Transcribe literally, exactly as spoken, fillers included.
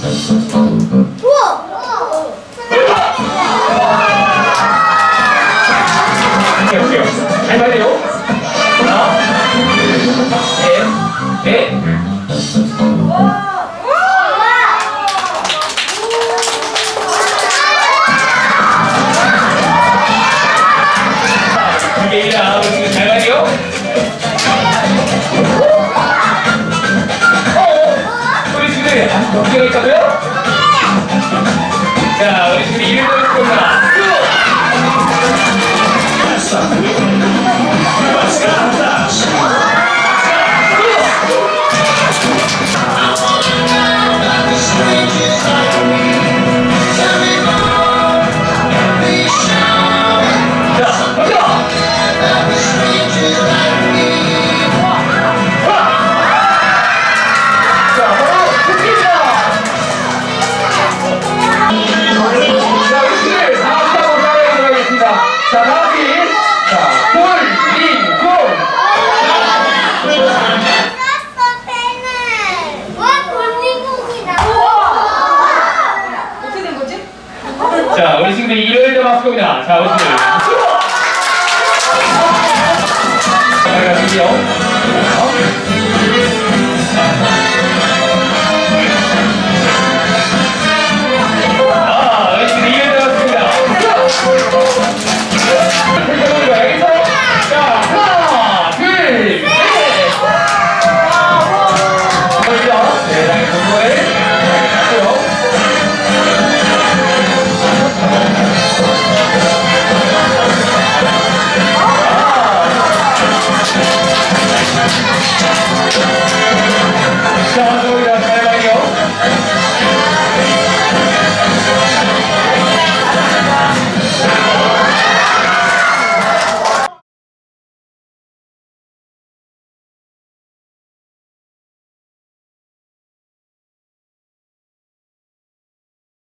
잘 말해요. 하나, 셋, 넷. 두 개이나 우리 친구 잘 말해요. 어, 우리 친구들 몇 개가 있다고요? 자, 우리 친구들 이름 보여줄 겁니다. 자, 다시. 자, 꿀링꿀. 어떻게 된 거지? 자, 우리 친구들이 일요일도 마술공연. 자, 우리 친구들. 자, 가실게요.